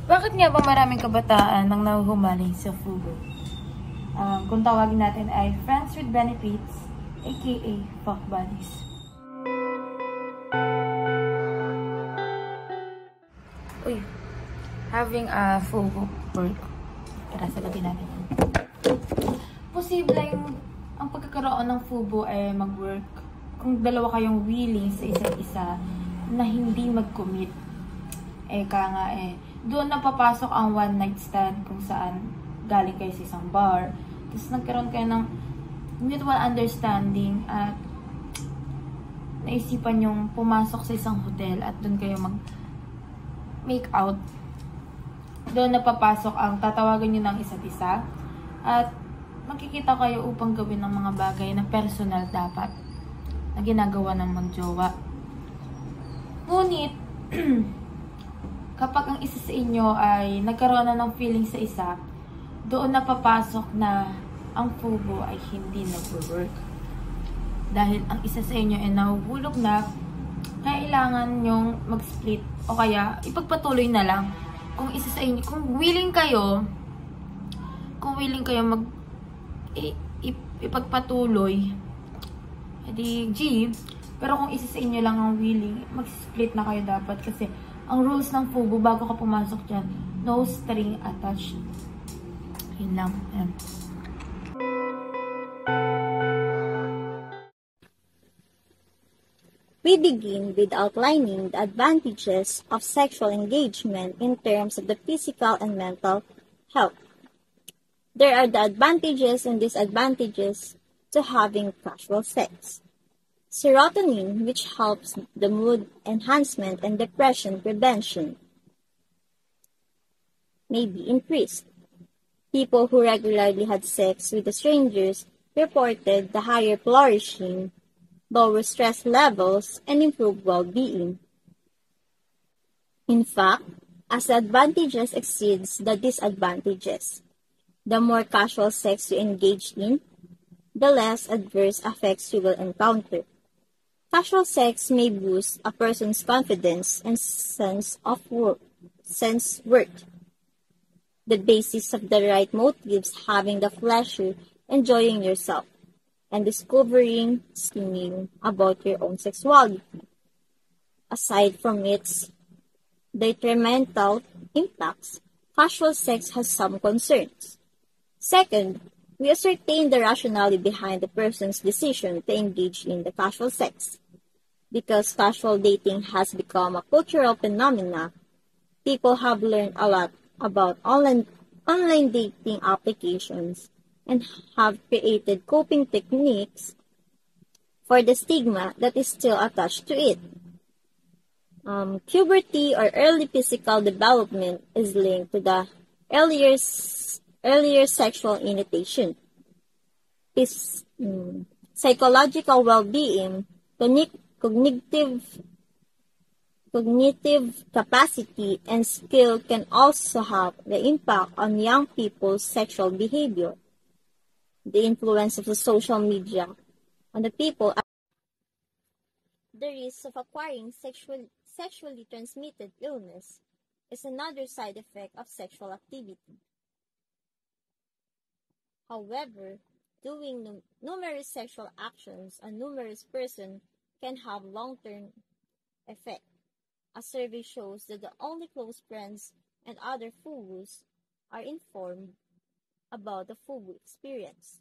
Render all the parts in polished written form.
Bakit nga ba maraming kabataan nang nahuhumaling sa FUBU? Kung tawagin natin ay Friends with Benefits, aka fuck buddies. Uy, having a FUBU work. Tara, sagutin natin. Posibleng ang pagkakaroon ng FUBU ay mag-work kung dalawa kayong willing sa isa't isa na hindi mag-commit. Doon na papasok ang one night stand kung saan galing kayo sa isang bar. Tapos nagkaroon kayo ng mutual understanding at naisipan yung pumasok sa isang hotel at doon kayo mag-make out. Doon na papasok ang tatawagan nyo ng isa't isa at magkikita kayo upang gawin ng mga bagay na personal dapat na ginagawa ng magjowa. Ngunit, kapag ang isa sa inyo ay nagkaroon na ng feeling sa isa, doon na papasok na ang FUBU ay hindi nag-work. Dahil ang isa sa inyo ay nahuhulog na, kailangan nyong mag-split o kaya ipagpatuloy na lang. Kung isa sa inyo, kung willing kayo ipagpatuloy, edi G. Pero kung isa sa inyo lang ang willing, mag-split na kayo dapat kasi ang rules ng FUBU bago ka pumasok dyan, no string attached. Yun lang. Ayan. We begin with outlining the advantages of sexual engagement in terms of the physical and mental health. There are the advantages and disadvantages to having casual sex. Serotonin, which helps the mood enhancement and depression prevention, may be increased. People who regularly had sex with the strangers reported the higher flourishing, lower stress levels, and improved well-being. In fact, as the advantages exceeds the disadvantages, the more casual sex you engage in, the less adverse effects you will encounter. Casual sex may boost a person's confidence and sense worth. The basis of the right motives having the pleasure, enjoying yourself, and discovering something about your own sexuality. Aside from its detrimental impacts, casual sex has some concerns. Second, we ascertain the rationale behind the person's decision to engage in the casual sex. Because casual dating has become a cultural phenomenon, people have learned a lot about online dating applications and have created coping techniques for the stigma that is still attached to it. Puberty or early physical development is linked to the earlier sexual initiation. Psychological well-being, cognitive capacity, and skill can also have the impact on young people's sexual behavior. The influence of the social media on the people. The risk of acquiring sexually transmitted illness is another side effect of sexual activity. However, doing numerous sexual actions on numerous persons can have long-term effect. A survey shows that the only close friends and other FUBUs are informed about the FUBU experience.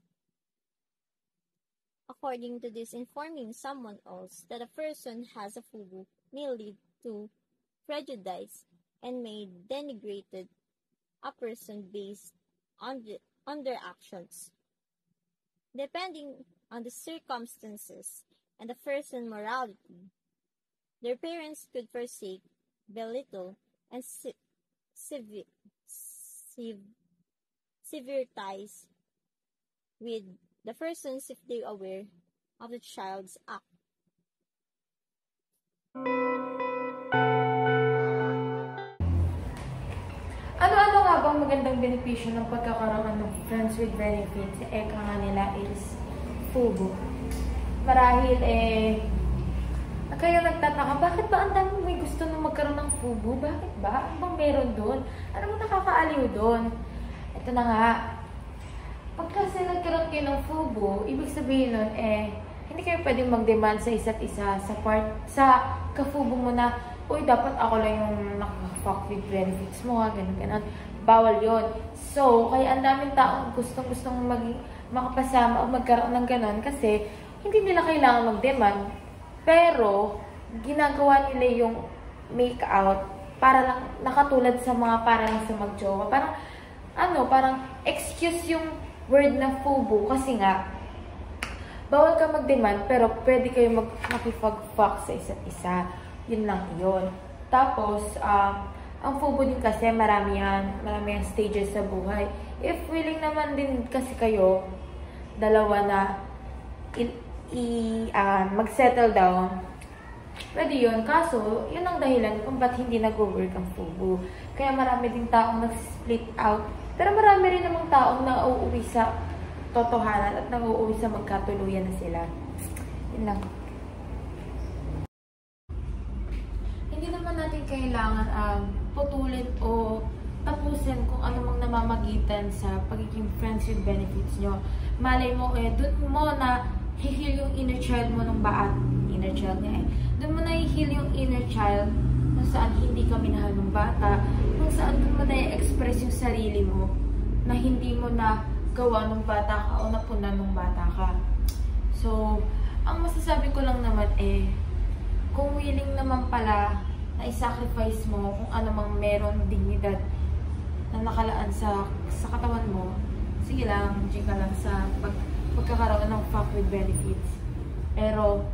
According to this, informing someone else that a person has a FUBU may lead to prejudice and may denigrate a person based on their actions. Depending on the circumstances and the person's morality, their parents could forsake, belittle, and sever ties with the persons if they are aware of the child's act. Ano-ano nga bang magandang benepisyo ng pagkakaroon ng Friends with Benefits? Eka nga nila is FUBU. Marahil kayo nagtataka, bakit ba ang dami may gusto na magkaroon ng FUBU? Bakit ba? Ano bang meron doon? Ano bang nakakaaliw doon? Ito na nga. Pag kasi nagkaroon kayo ng FUBU, ibig sabihin nun, hindi kayo pwedeng mag-demand sa isa't isa sa ka-FUBU mo na, uy, dapat ako lang yung naka-fuck with benefits mo, ganun. Bawal yon. So, kaya ang daming taong gustong makapasama o magkaroon ng ganun kasi hindi nila kailangan mag-demand. Pero, ginagawa nila yung make-out para lang, nakatulad sa mga para lang sa mag-jowa. Parang excuse yung word na FUBU kasi nga, bawal ka mag-demand pero pwede kayo makipag-fuck sa isa't isa. Yun lang yun. Tapos, ang FUBU din kasi marami yan stages sa buhay. If willing naman din kasi kayo, dalawa na mag-settle down, pwede yun. Kaso, yun ang dahilan kung ba't hindi nag-work ang FUBU. Kaya marami din taong nag-split out. Pero marami rin namang taong nauuwi sa totohanan at nauuwi sa magkatuluyan na sila. Yun lang. Hindi naman natin kailangan putulin o tapusin kung ano mang namamagitan sa pagiging friends with benefits nyo. Malay mo, dun mo na hihil yung inner child mo ng inner child niya Dun mo na hihil yung inner child kung saan hindi ka minahal ng bata, kung saan dun mo na i-express yung sarili mo na hindi mo na gawa ng bata ka o napunan ng bata ka. So, ang masasabi ko lang naman kung willing naman pala na i-sacrifice mo kung ano mang meron dignidad na nakalaan sa katawan mo, sige lang, ka lang sa pagkakaroon ng fuck with benefits. Pero,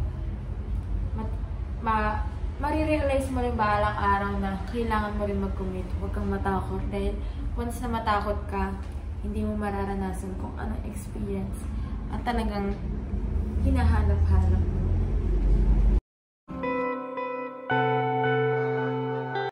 marirealize mo rin bahalang araw na kailangan mo rin mag-commit. Huwag kang matakot. Dahil once na matakot ka, hindi mo mararanasan kung anong experience at talagang hinahanap-hanap mo.